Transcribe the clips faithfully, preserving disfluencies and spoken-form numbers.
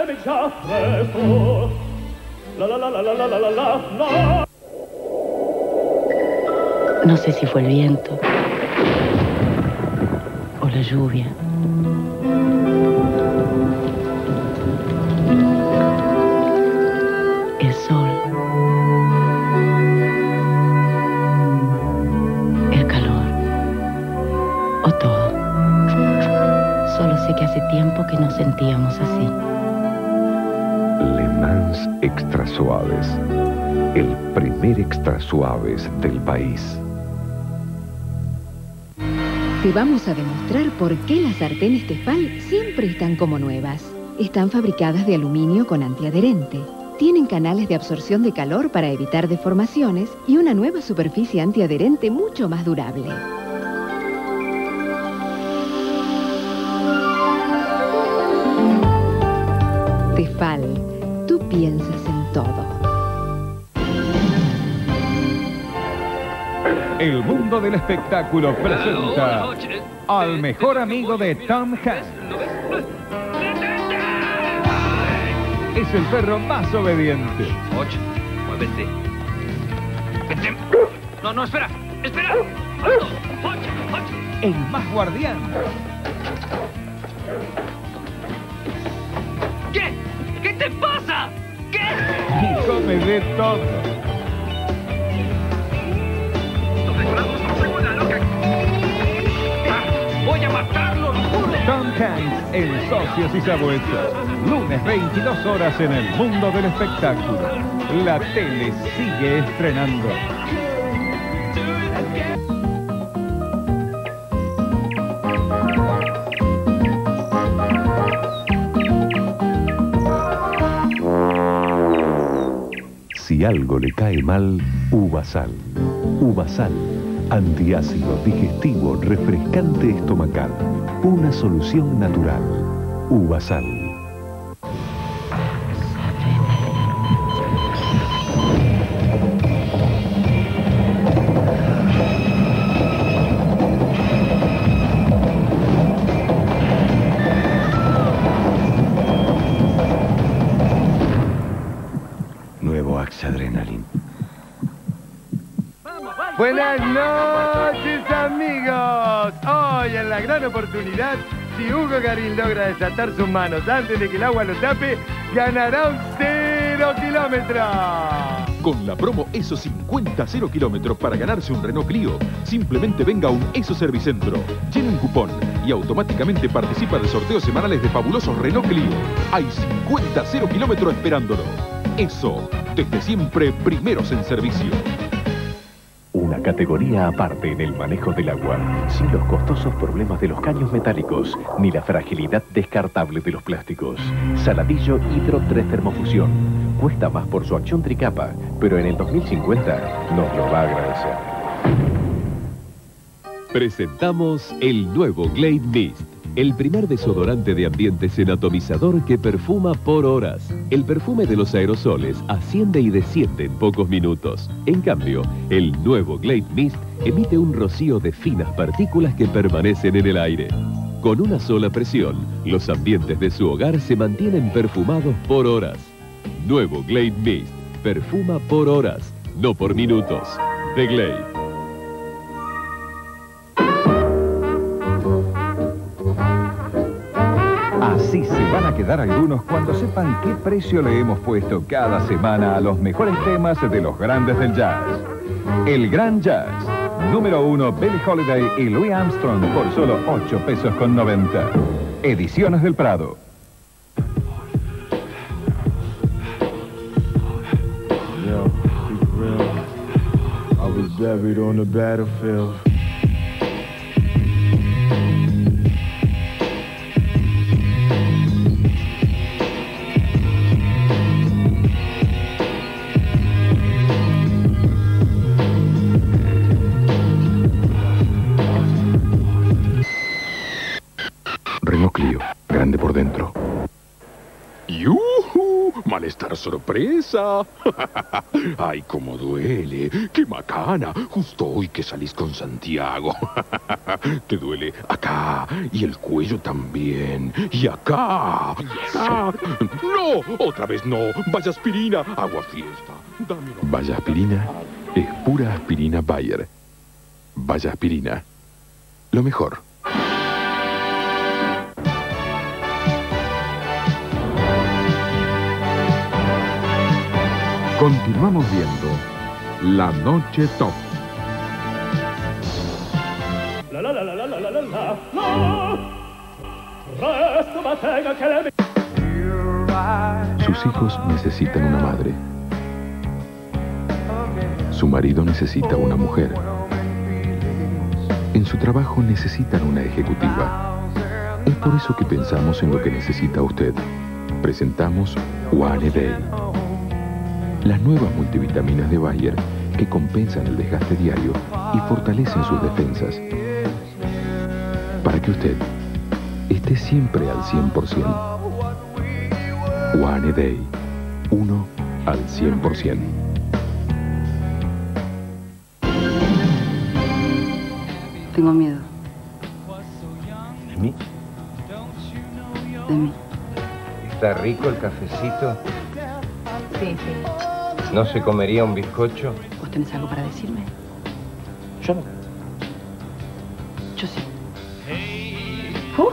No sé si fue el viento o la lluvia. El sol. El calor. O todo. Solo sé que hace tiempo que nos sentíamos así. Le Mans Extra Suaves. El primer extra suaves del país. Te vamos a demostrar por qué las sartenes Tefal siempre están como nuevas. Están fabricadas de aluminio con antiadherente. Tienen canales de absorción de calor para evitar deformaciones y una nueva superficie antiadherente mucho más durable. Tefal, tú piensas en todo. El mundo del espectáculo presenta al mejor amigo de Tom Hanks. Es el perro más obediente. Och, muévete. No, no, espera, espera. El más guardián. ¿Qué? ¿Qué te pasa? ¿Qué? Y come de todo. Voy a matarlo, lo juro. Tom Hanks en Socios y Sabuesos. Lunes veintidós horas en el mundo del espectáculo. La tele sigue estrenando. Si algo le cae mal, Uvasal. Uvasal, antiácido, digestivo, refrescante estomacal. Una solución natural. Uvasal. Nuevo Axe Adrenalin. Buenas noches, amigos. Hoy en la gran oportunidad, si Hugo Garín logra desatar sus manos antes de que el agua lo tape, ganará un cero kilómetro. Con la promo ESO cincuenta cero kilómetros para ganarse un Renault Clio, simplemente venga a un ESO Servicentro, llene un cupón y automáticamente participa de sorteos semanales de fabulosos Renault Clio. Hay cincuenta cero kilómetros esperándolo. ESO, desde siempre primeros en servicio. Una categoría aparte en el manejo del agua, sin los costosos problemas de los caños metálicos, ni la fragilidad descartable de los plásticos. Saladillo Hydro tres Termofusión. Cuesta más por su acción tricapa, pero en el dos mil cincuenta nos lo va a agradecer. Presentamos el nuevo Glade Mist. El primer desodorante de ambientes en atomizador que perfuma por horas. El perfume de los aerosoles asciende y desciende en pocos minutos. En cambio, el nuevo Glade Mist emite un rocío de finas partículas que permanecen en el aire. Con una sola presión, los ambientes de su hogar se mantienen perfumados por horas. Nuevo Glade Mist. Perfuma por horas, no por minutos. De Glade. Así se van a quedar algunos cuando sepan qué precio le hemos puesto cada semana a los mejores temas de los grandes del jazz. El Gran Jazz. Número uno, Billie Holiday y Louis Armstrong por solo ocho pesos con noventa. Ediciones del Prado. Yo, keep real. I was buried on the battlefield. Renault Clio, grande por dentro. ¡Yuhu! ¡Malestar sorpresa! ¡Ay, cómo duele! ¡Qué macana! Justo hoy que salís con Santiago. Te duele acá y el cuello también. Y acá. Y acá. ¡No! ¡Otra vez no! ¡Vaya aspirina! ¡Agua fiesta! Dame una... Vaya aspirina es pura aspirina Bayer. Vaya aspirina. Lo mejor. Continuamos viendo La Noche Top. La la la la la la la la la. Resto batega que le... Sus hijos necesitan una madre. Su marido necesita una mujer. En su trabajo necesitan una ejecutiva. Es por eso que pensamos en lo que necesita usted. Presentamos One Day. Las nuevas multivitaminas de Bayer que compensan el desgaste diario y fortalecen sus defensas. Para que usted esté siempre al cien por ciento. One Day. Uno al cien por ciento. Tengo miedo. ¿De mí? De mí. ¿Está rico el cafecito? Sí, sí. ¿No se comería un bizcocho? ¿Vos tenés algo para decirme? Yo no. Yo sí. ¿Vos?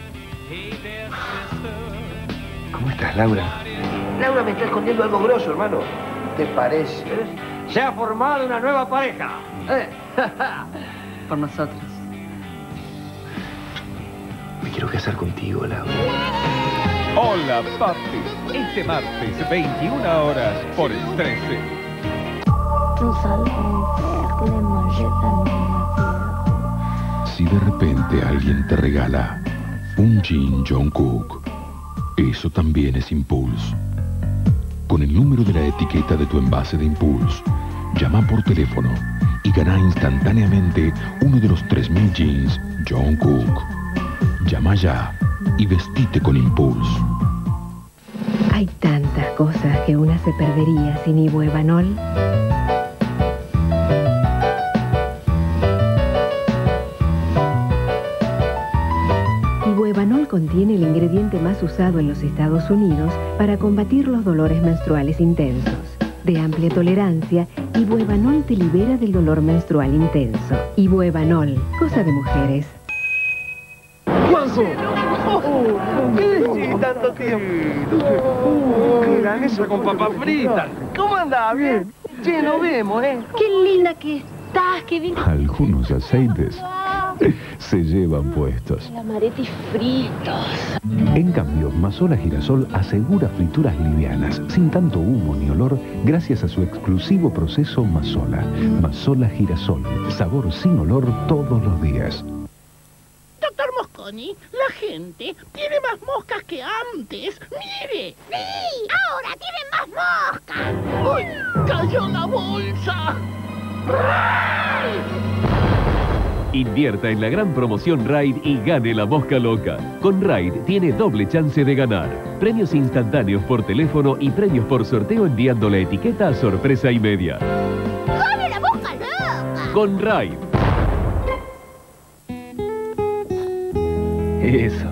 ¿Cómo estás, Laura? Laura me está escondiendo algo grosso, hermano. ¿Te parece? Se ha formado una nueva pareja. ¿Eh? Por nosotros. Me quiero casar contigo, Laura. Hola, papi. Este martes, veintiuna horas, por el trece. Si de repente alguien te regala un Jean Jungkook, eso también es Impulse. Con el número de la etiqueta de tu envase de Impulse, llama por teléfono y gana instantáneamente uno de los tres mil jeans Jungkook. Llama ya y vestite con Impulse. Hay tantas cosas que una se perdería sin Ibuevanol. Ibuevanol contiene el ingrediente más usado en los Estados Unidos para combatir los dolores menstruales intensos. De amplia tolerancia, Ibuevanol te libera del dolor menstrual intenso. Ibuevanol, cosa de mujeres. ¡Juanjo! ¿Qué tanto tiempo? ¿Qué era eso con papas fritas? ¿Cómo andás? Bien. Che, nos vemos, ¿eh? Qué linda que estás, qué bien. Algunos aceites se llevan puestos. La Maretti fritos. En cambio, Mazola Girasol asegura frituras livianas, sin tanto humo ni olor, gracias a su exclusivo proceso Mazola. Mazola Girasol, sabor sin olor todos los días. Doctor Mosconi, la gente tiene más moscas que antes. ¡Mire! ¡Sí! ¡Ahora tienen más moscas! ¡Uy! ¡Cayó la bolsa! Invierta en la gran promoción Raid y gane la mosca loca. Con Raid tiene doble chance de ganar. Premios instantáneos por teléfono y premios por sorteo enviando la etiqueta a sorpresa y media. ¡Gane la mosca loca! Con Raid. Eso.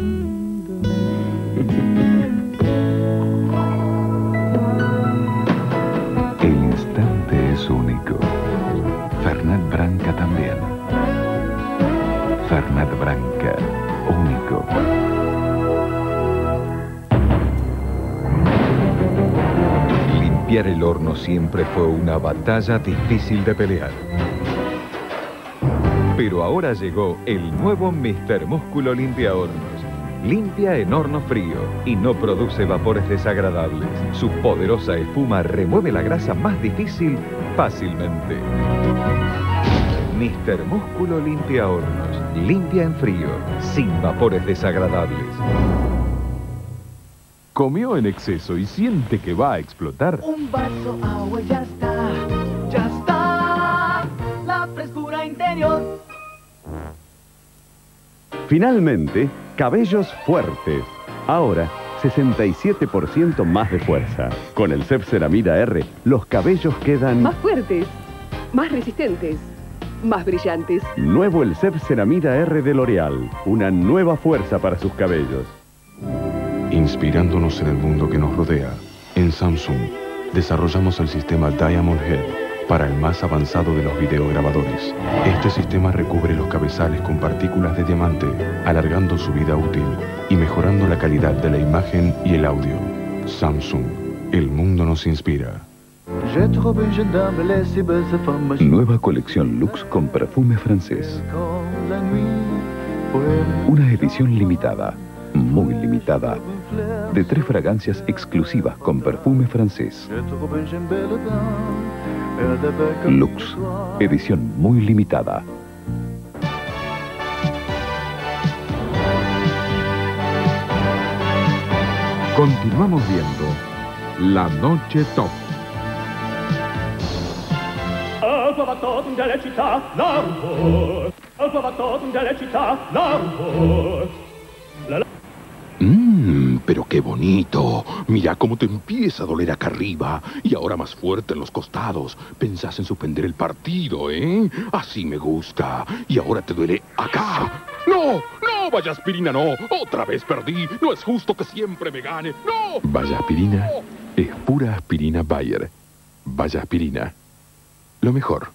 El instante es único. Fernet Branca también. Fernet Branca, único. Limpiar el horno siempre fue una batalla difícil de pelear. Pero ahora llegó el nuevo míster Músculo Limpia Hornos. Limpia en horno frío y no produce vapores desagradables. Su poderosa espuma remueve la grasa más difícil fácilmente. míster Músculo Limpia Hornos. Limpia en frío, sin vapores desagradables. ¿Comió en exceso y siente que va a explotar? Un vaso agua ya está, ya está. La frescura interior. Finalmente, cabellos fuertes. Ahora, sesenta y siete por ciento más de fuerza. Con el Cepceramida R, los cabellos quedan... más fuertes, más resistentes, más brillantes. Nuevo el Cepceramida R de L'Oréal. Una nueva fuerza para sus cabellos. Inspirándonos en el mundo que nos rodea, en Samsung desarrollamos el sistema Diamond Head para el más avanzado de los videograbadores. Este sistema recubre los cabezales con partículas de diamante, alargando su vida útil y mejorando la calidad de la imagen y el audio. Samsung, el mundo nos inspira. Nueva colección Lux con perfume francés. Una edición limitada, muy limitada, de tres fragancias exclusivas con perfume francés. Lux, edición muy limitada. Continuamos viendo La Noche Top. Mmm, pero qué bonito. Mira cómo te empieza a doler acá arriba y ahora más fuerte en los costados. Pensás en suspender el partido, ¿eh? Así me gusta. Y ahora te duele acá. ¡No! ¡No! Vaya aspirina, no. Otra vez perdí. No es justo que siempre me gane. ¡No! Vaya aspirina es pura aspirina Bayer. Vaya aspirina. Lo mejor.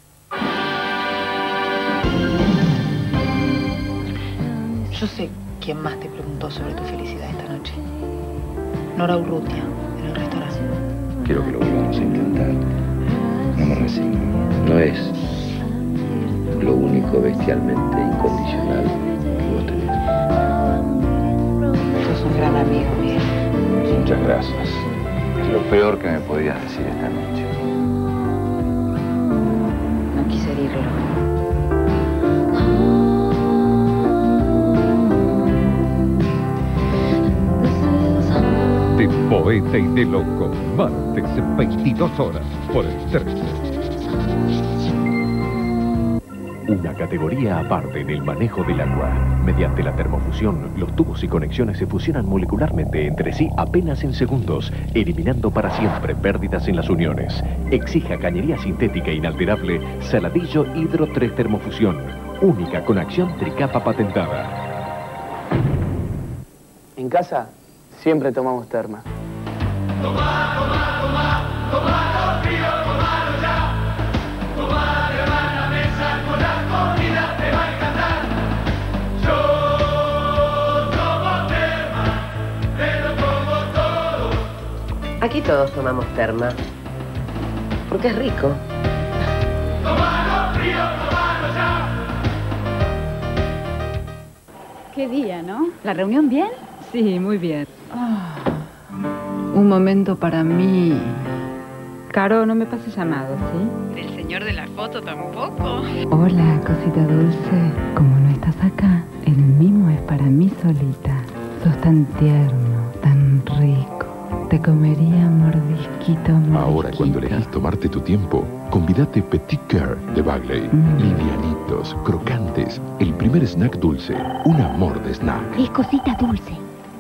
Yo sé quién más te preguntó sobre tu felicidad esta noche. Nora Urrutia, en el restaurante. Quiero que lo volvamos a intentar. No me resigno. No es lo único bestialmente incondicional que vos tenés. Sos un gran amigo, Miguel. Muchas gracias. Es lo peor que me podías decir esta noche. No quise herirlo. De poeta y de loco, martes veintidós horas por el trece. Una categoría aparte en el manejo del agua. Mediante la termofusión, los tubos y conexiones se fusionan molecularmente entre sí apenas en segundos, eliminando para siempre pérdidas en las uniones. Exija cañería sintética inalterable Saladillo Hidro tres Termofusión, única con acción tricapa patentada. En casa siempre tomamos terma. Tomá, tomá, tomá, tomá, frío, tomalo ya. Tomá, levanta la mesa con la comida, te va a encantar. Yo tomo terma, pero como todo. Aquí todos tomamos terma, porque es rico. Tomalo frío, tomalo ya. Qué día, ¿no? ¿La reunión bien? Sí, muy bien. Oh, un momento para mí. Caro, no me pases llamado, ¿sí? ¿Del señor de la foto tampoco? Hola, cosita dulce. Como no estás acá, el mimo es para mí solita. Sos tan tierno, tan rico. Te comería mordisquito, mordisquito. Ahora, cuando elegís tomarte tu tiempo, convídate Petit Cœur de Bagley. Mm. Livianitos, crocantes, el primer snack dulce. Un amor de snack. Es cosita dulce.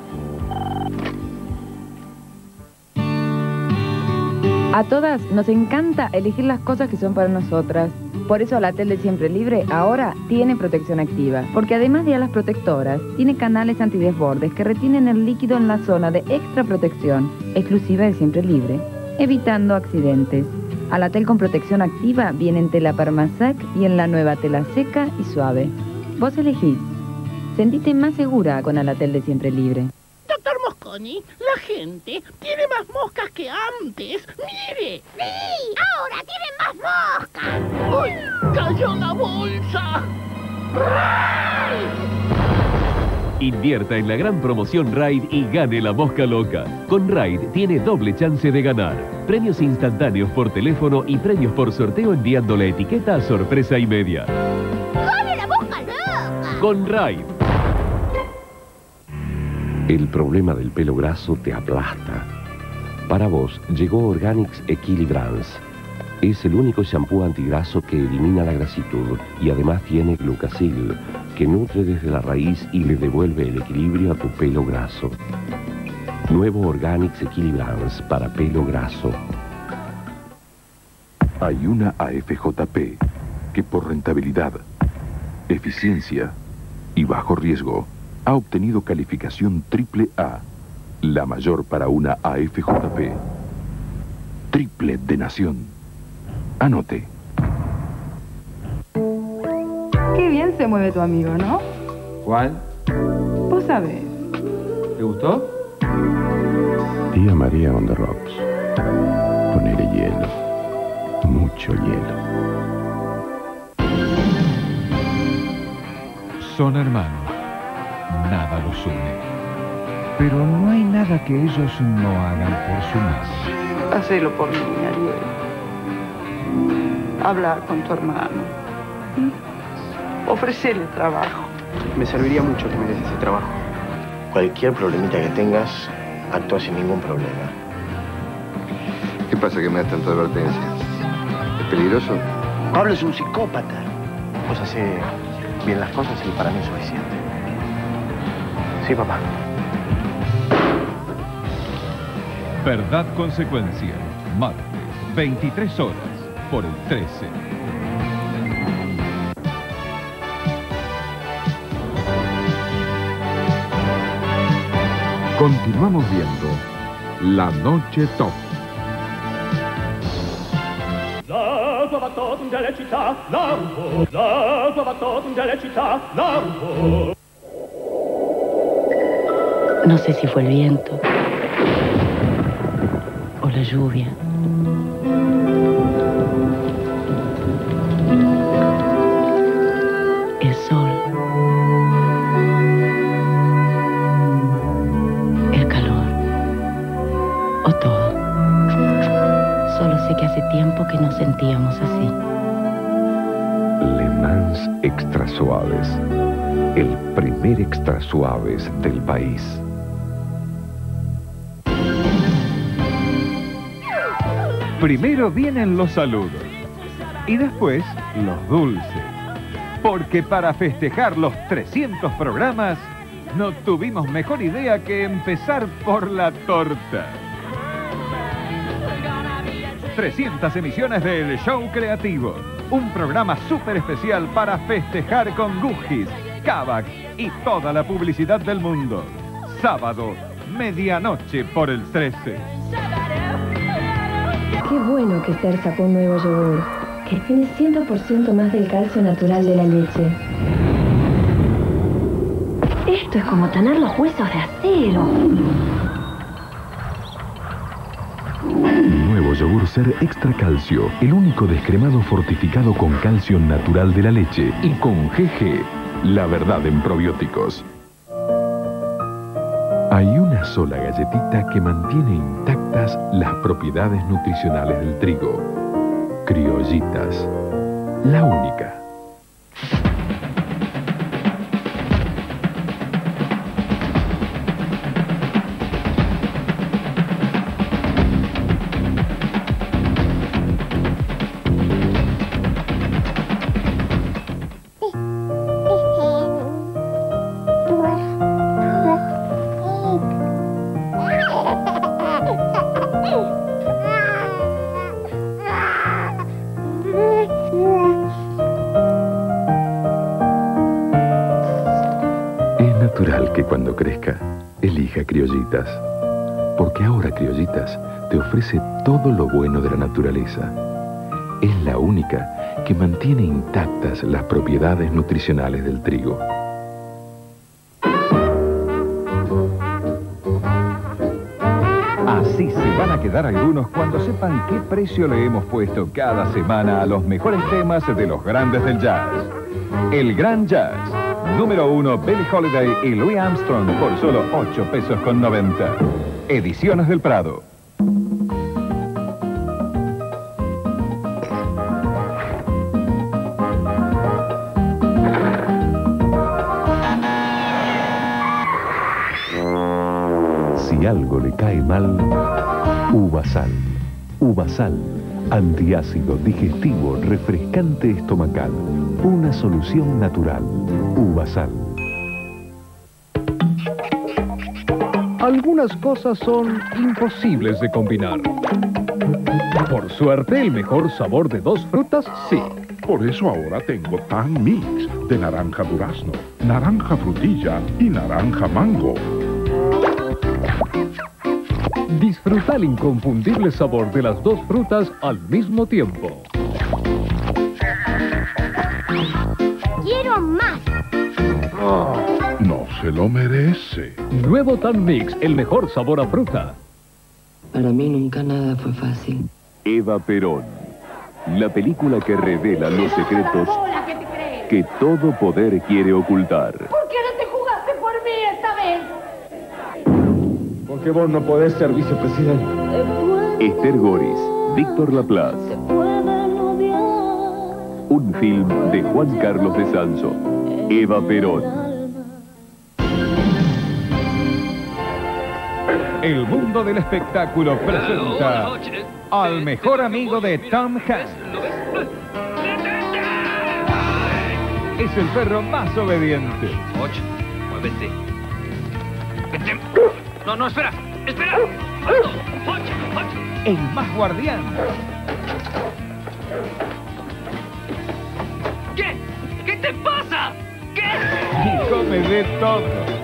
A todas nos encanta elegir las cosas que son para nosotras. Por eso la tele Siempre Libre ahora tiene protección activa. Porque además de alas protectoras, tiene canales antidesbordes que retienen el líquido en la zona de extra protección, exclusiva de Siempre Libre, evitando accidentes. Alatel con protección activa viene en tela Permasec y en la nueva tela seca y suave. Vos elegís. Sentite más segura con Alatel de Siempre Libre. Doctor Mosconi, la gente tiene más moscas que antes. ¡Mire! ¡Sí! ¡Ahora tienen más moscas! ¡Uy! ¡Cayó la bolsa! Invierta en la gran promoción Raid y gane la mosca loca. Con Raid tiene doble chance de ganar. Premios instantáneos por teléfono y premios por sorteo enviando la etiqueta a sorpresa y media. ¡Gane la mosca loca! Con Raid. El problema del pelo graso te aplasta. Para vos llegó Organics Equilibrance. Es el único shampoo antigraso que elimina la grasitud y además tiene glucasil, que nutre desde la raíz y le devuelve el equilibrio a tu pelo graso. Nuevo Organics Equilibrance para pelo graso. Hay una A F J P que por rentabilidad, eficiencia y bajo riesgo ha obtenido calificación triple A, la mayor para una A F J P. Triple de nación. Anote. Qué bien se mueve tu amigo, ¿no? ¿Cuál? Vos sabés. ¿Te gustó? Tía María on the rocks. Ponele hielo. Mucho hielo. Son hermanos. Nada los une. Pero no hay nada que ellos no hagan por su madre. Hacelo por mí, Ariel. Habla con tu hermano. Ofrecele trabajo. Me serviría mucho que me des ese trabajo. Cualquier problemita que tengas, actúa sin ningún problema. ¿Qué pasa que me das tanta advertencia? ¿Es peligroso? Pablo es un psicópata. Vos haces bien las cosas y para mí es suficiente. Sí, papá. Verdad Consecuencia. Martes, veintitrés horas, por el trece. Continuamos viendo La Noche Top. La tua va tot in delle città, l'arbo. La tua va tot in delle città, l'arbo. No sé si fue el viento o la lluvia. El sol. El calor. O todo. Solo sé que hace tiempo que nos sentíamos así. Le Mans Extra Suaves. El primer extra suaves del país. Primero vienen los saludos y después los dulces. Porque para festejar los trescientos programas, no tuvimos mejor idea que empezar por la torta. trescientas emisiones del Show Creativo. Un programa súper especial para festejar con Gugis, Kavak y toda la publicidad del mundo. Sábado, medianoche por el trece. Qué bueno que Esther sacó un nuevo yogur, que tiene cien por ciento más del calcio natural de la leche. Esto es como tener los huesos de acero. Nuevo yogur Ser Extra Calcio, el único descremado fortificado con calcio natural de la leche y con G G, la verdad en probióticos. Hay una sola galletita que mantiene intactas las propiedades nutricionales del trigo. Criollitas. La única. Que cuando crezca, elija Criollitas. Porque ahora Criollitas te ofrece todo lo bueno de la naturaleza. Es la única que mantiene intactas las propiedades nutricionales del trigo. Así se van a quedar algunos cuando sepan qué precio le hemos puesto cada semana a los mejores temas de los grandes del jazz. El Gran Jazz. Número uno, Billie Holiday y Louis Armstrong por solo ocho pesos con noventa. Ediciones del Prado. Si algo le cae mal, Uvasal. Uvasal, antiácido, digestivo, refrescante estomacal. Una solución natural. Uvasal. Algunas cosas son imposibles de combinar. Por suerte, el mejor sabor de dos frutas, sí. Por eso ahora tengo Tan Mix de naranja durazno, naranja frutilla y naranja mango. Disfruta el inconfundible sabor de las dos frutas al mismo tiempo. ¡Quiero más! Oh, no se lo merece. Nuevo Tan Mix, el mejor sabor a fruta. Para mí nunca nada fue fácil. Eva Perón, la película que revela los secretos que todo poder quiere ocultar. ¿Por qué no te jugaste por mí esta vez? Porque vos no podés ser vicepresidente. Esther Goris, Víctor Laplace. Un film de Juan Carlos de Sanso. Eva Perón. El mundo del espectáculo presenta al mejor amigo de Tom Hanks. Es el perro más obediente. Och, muévete. No, no, espera, espera. Alto. Och, och. El más guardián. ¿Qué? ¿Qué te pasa? ¿Qué? Y come de todo.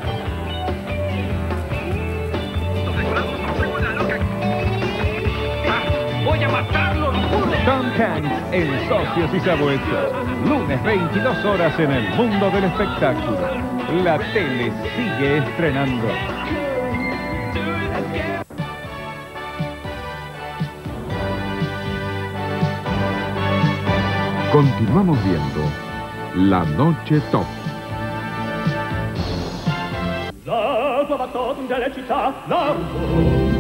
Voy a matarlo, lo juro. Tom Hanks en Socios y Sabuesos. Lunes veintidós horas en el mundo del espectáculo. La tele sigue estrenando. Continuamos viendo La Noche Top. La tua battuta in delle città, Naruto.